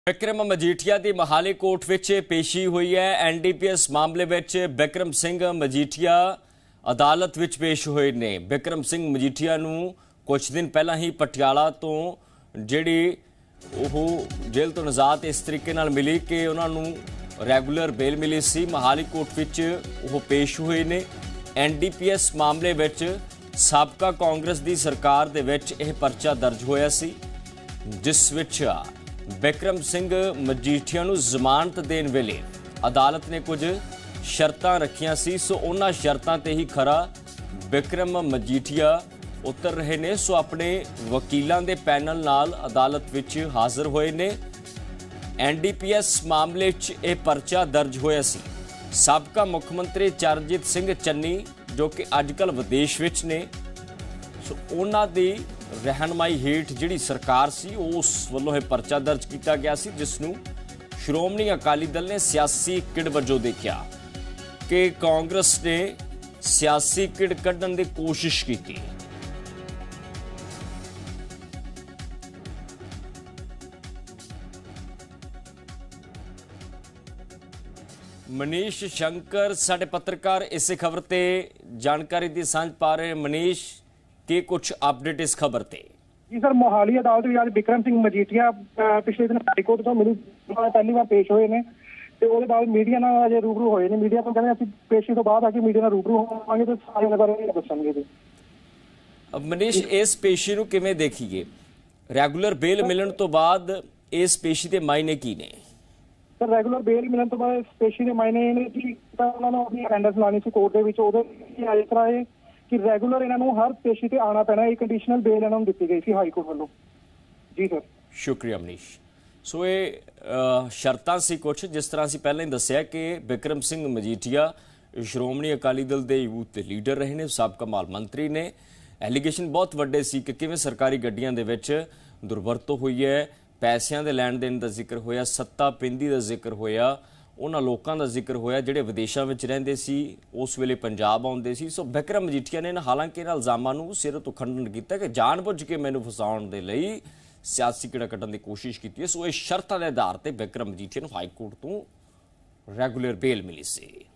बिक्रम मजीठिया की मोहाली कोर्ट विच पेशी हुई है। एनडीपीएस मामले विच बिक्रम सिंह मजीठिया अदालत विच पेश हुए ने। बिक्रम सिंह मजीठिया नूं कुछ दिन पहला ही पटियाला तो जिहड़ी जेल तो निजात इस तरीके नाल मिली कि उन्होंने रैगूलर बेल मिली सी। मोहाली कोर्ट विच पेश हुए ने। एनडीपीएस मामले विच साबका कांग्रेस की सरकार दे विच यह परचा दर्ज होया सी, जिस विच बिक्रम सिंह मजीठिया नूं जमानत देण वेले अदालत ने कुछ शर्तां रखियां सी। सो उन्हां शर्तां ते ही खरा बिक्रम मजीठिया उतर रहे ने। सो अपने वकीलां दे पैनल नाल अदालत विच हाज़र होए ने। एनडीपीएस मामले च यह परचा दर्ज होया सी। साबका मुख मंत्री चरणजीत सिंह चन्नी जो कि अजकल विदेश विच ने, सो उन्हां दी रहनमाई हेठ जिहड़ी सरकार सी उस वल्लों यह परचा दर्ज किया गया सी, जिसनूं श्रोमणी अकाली दल ने सियासी किड़ वजों देखा कि कांग्रेस ने सियासी किड़ कढ़ण की कोशिश की। मनीष शंकर साडे पत्रकार इस खबर ते जानकारी की सांझ पा रहे। मनीष, के कुछ अपडेट इस खबर ते? जी सर, मोहाली अदालत में आज बिक्रम सिंह मजीठिया पिछले दिन हाईकोर्ट तो मिली पहली बार पेश हुए ने ते ਉਹਦੇ ਬਾਅਦ ਮੀਡੀਆ ਨਾਲ ਅਜੇ ਰੂਬਰੂ ਹੋਏ ਨੇ। ਮੀਡੀਆ ਤੋਂ ਕਹਿੰਦੇ ਅਸੀਂ ਪੇਸ਼ੀ ਤੋਂ ਬਾਅਦ ਆ ਕੇ ਮੀਡੀਆ ਨਾਲ ਰੂਬਰੂ ਹੋਵਾਂਗੇ ਤੇ ਸਾਰੇ ਨਗਰ ਦੱਸਾਂਗੇ ਜੀ। ਮਨੀਸ਼, ਇਸ ਪੇਸ਼ੀ ਨੂੰ ਕਿਵੇਂ ਦੇਖੀਏ? ਰੈਗੂਲਰ ਬੇਲ ਮਿਲਣ ਤੋਂ ਬਾਅਦ ਇਸ ਪੇਸ਼ੀ ਦੇ ਮਾਇਨੇ ਕੀ ਨੇ? ਸਰ, ਰੈਗੂਲਰ ਬੇਲ ਮਿਲਣ ਤੋਂ ਬਾਅਦ ਇਸ ਪੇਸ਼ੀ ਦੇ ਮਾਇਨੇ ਇਹ ਨੇ ਕਿ ਉਹਨਾਂ ਨੂੰ ਆਪਣੀ ਅਟੈਂਡੈਂਸ ਲਾਣੀ ਸੀ ਕੋਰਟ ਦੇ ਵਿੱਚ। ਉਹਦੇ ਇਸ ਤਰ੍ਹਾਂ ਇਹ कि रेगूलर इन्हों हर पेशी से आना पैना, एक कंडीशनल बेल इन्होंने दी गई थी हाईकोर्ट वालों। जी सर, शुक्रिया मनीष। सो ये शर्तां सी कुछ जिस तरह असीं पहले ही दस्सिया कि बिक्रम सिंह मजीठिया श्रोमणी अकाली दल के यूथ के लीडर रहे ने, साबका माल मंत्री ने। एलीगेशन बहुत वड्डे सी कि किवें सरकारी गड्डियां दे विच दुरवरतों हुई है, पैसिਆਂ ਦੇ ਲੈਣ ਦੇਣ ਦਾ ਜ਼ਿਕਰ ਹੋਇਆ, सत्ता पिंदी का जिक्र होया, उन्हां लोकां दा जिक्र होया जिहड़े विदेशां विच रहिंदे सी, उस वेले पंजाब आउंदे सी। सो बिक्रम मजीठिया ने हालांकि इन्हां इल्जामां नूं सिर तो खंडन कीता कि जानबुझ के मैनूं फसाउण दे लई सियासी किड़ा कड्ढण दी कोशिश कीती है। सो इस शर्तां दे आधार ते बिक्रम मजीठिया नूं हाईकोर्ट तो रैगूलर बेल मिली सी।